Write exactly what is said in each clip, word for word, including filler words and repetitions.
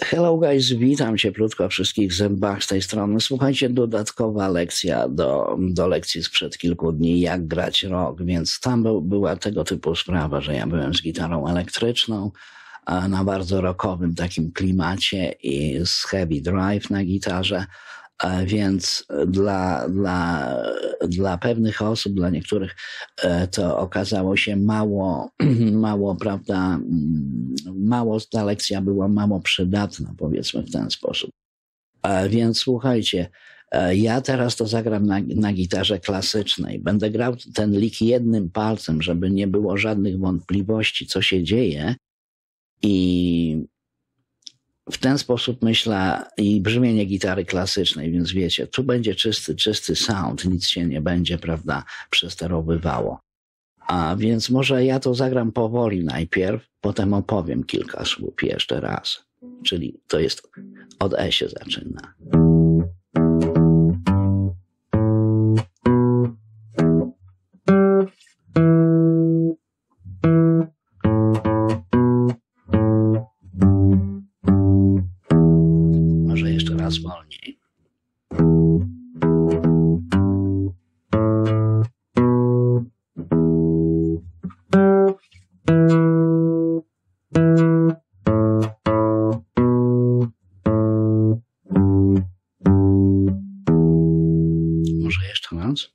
Hello guys, witam cieplutko wszystkich zębach z tej strony. Słuchajcie, dodatkowa lekcja do, do lekcji sprzed kilku dni, jak grać rock, więc tam był, była tego typu sprawa, że ja byłem z gitarą elektryczną na bardzo rockowym takim klimacie i z heavy drive na gitarze, więc dla, dla, dla pewnych osób, dla niektórych to okazało się mało, mało, prawda, mało, ta lekcja była mało przydatna, powiedzmy w ten sposób. Więc słuchajcie, ja teraz to zagram na, na gitarze klasycznej. Będę grał ten lik jednym palcem, żeby nie było żadnych wątpliwości, co się dzieje. I w ten sposób myślę i brzmienie gitary klasycznej, więc wiecie, tu będzie czysty, czysty sound, nic się nie będzie, prawda, przesterowywało. A więc może ja to zagram powoli najpierw, potem opowiem kilka słów jeszcze raz. Czyli to jest od E się zaczyna. Może jeszcze raz wolniej. Może jeszcze raz.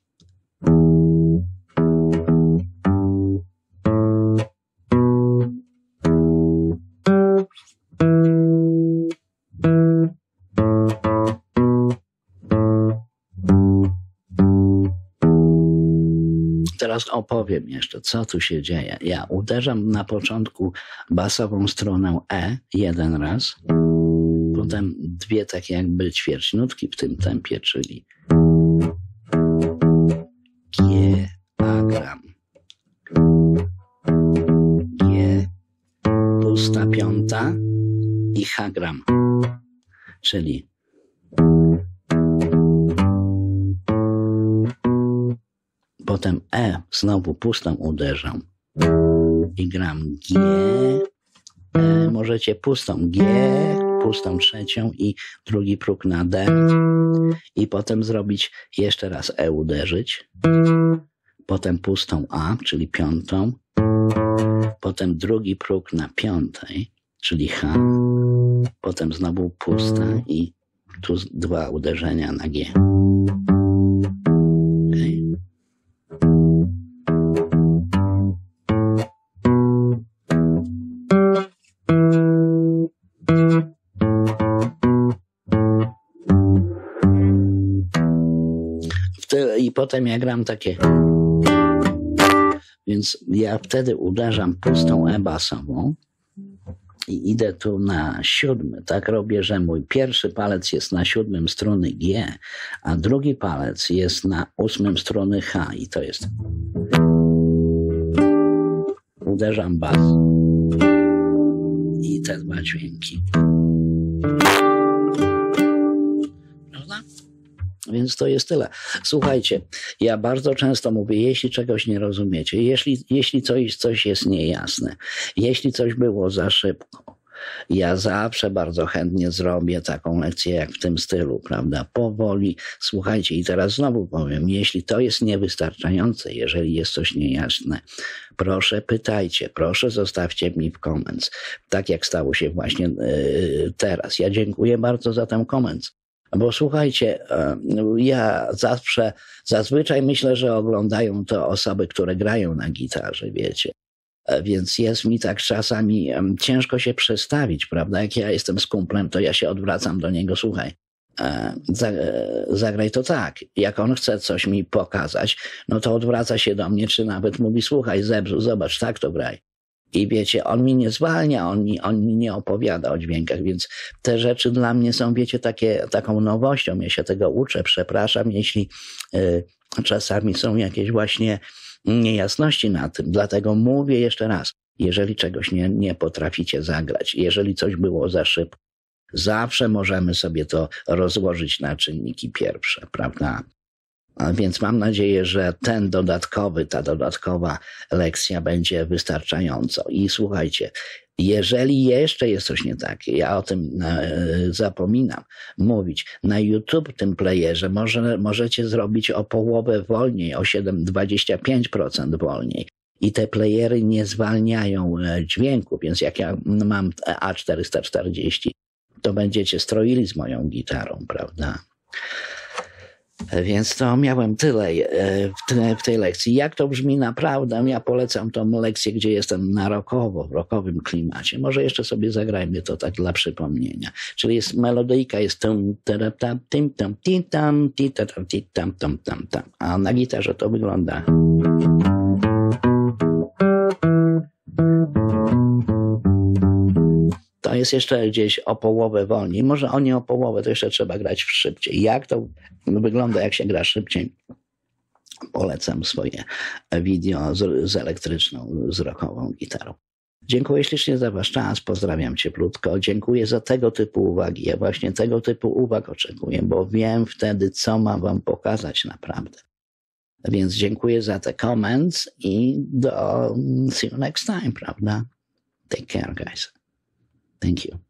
Teraz opowiem jeszcze, co tu się dzieje. Ja uderzam na początku basową stronę E jeden raz, potem dwie takie jakby ćwierćnutki w tym tempie, czyli G, A gram, G, pusta piąta i H gram, czyli potem E, znowu pustą uderzam i gram G, E, możecie pustą G, pustą trzecią i drugi próg na D i potem zrobić jeszcze raz E uderzyć, potem pustą A, czyli piątą, potem drugi próg na piątej, czyli H, potem znowu pusta i tu dwa uderzenia na G. Okay. I potem ja gram takie, więc ja wtedy uderzam pustą E basową i idę tu na siódmy. Tak robię, że mój pierwszy palec jest na siódmym struny G, a drugi palec jest na ósmym struny H i to jest, uderzam bas i te dwa dźwięki. Prawda? Więc to jest tyle. Słuchajcie, ja bardzo często mówię, jeśli czegoś nie rozumiecie, jeśli, jeśli coś, coś jest niejasne, jeśli coś było za szybko, ja zawsze bardzo chętnie zrobię taką lekcję jak w tym stylu, prawda? Powoli. Słuchajcie, i teraz znowu powiem, jeśli to jest niewystarczające, jeżeli jest coś niejasne, proszę pytajcie, proszę zostawcie mi w comments. Tak jak stało się właśnie yy, teraz. Ja dziękuję bardzo za ten komentarz. Bo słuchajcie, ja zawsze, zazwyczaj myślę, że oglądają to osoby, które grają na gitarze, wiecie. Więc jest mi tak czasami ciężko się przestawić, prawda? Jak ja jestem z kumplem, to ja się odwracam do niego, słuchaj, zagraj to tak. Jak on chce coś mi pokazać, no to odwraca się do mnie, czy nawet mówi, słuchaj, Zebzu, zobacz, tak to graj. I wiecie, on mi nie zwalnia, on mi, on mi nie opowiada o dźwiękach, więc te rzeczy dla mnie są, wiecie, takie, taką nowością. Ja się tego uczę, przepraszam, jeśli y, czasami są jakieś właśnie niejasności na tym. Dlatego mówię jeszcze raz, jeżeli czegoś nie, nie potraficie zagrać, jeżeli coś było za szybko, zawsze możemy sobie to rozłożyć na czynniki pierwsze, prawda? Więc mam nadzieję, że ten dodatkowy, ta dodatkowa lekcja będzie wystarczająca. I słuchajcie, Jeżeli jeszcze jest coś nie tak, ja o tym e, zapominam mówić, na YouTube tym playerze może, możecie zrobić o połowę wolniej, o siedem dwadzieścia pięć procent wolniej. I te playery nie zwalniają dźwięku, więc jak ja mam A czterysta czterdzieści, to będziecie stroili z moją gitarą, prawda? Więc to miałem tyle w, te, w tej lekcji. Jak to brzmi naprawdę? Ja polecam tą lekcję, gdzie jestem na rockowo, w rockowym klimacie. Może jeszcze sobie zagrajmy to tak dla przypomnienia. Czyli jest melodyjka, jest tum, tam, tam, tim, tam, ti, tam, ti, tam, ti, tam, tam, tam, tam. A na gitarze to wygląda. To jest jeszcze gdzieś o połowę wolniej. Może o nie o połowę, to jeszcze trzeba grać szybciej. Jak to wygląda, jak się gra szybciej? Polecam swoje wideo z, z elektryczną, z rockową gitarą. Dziękuję ślicznie za wasz czas, pozdrawiam cieplutko. Dziękuję za tego typu uwagi. Ja właśnie tego typu uwag oczekuję, bo wiem wtedy, co mam wam pokazać naprawdę. Więc dziękuję za te comments i do see you next time, prawda? Take care, guys. Thank you.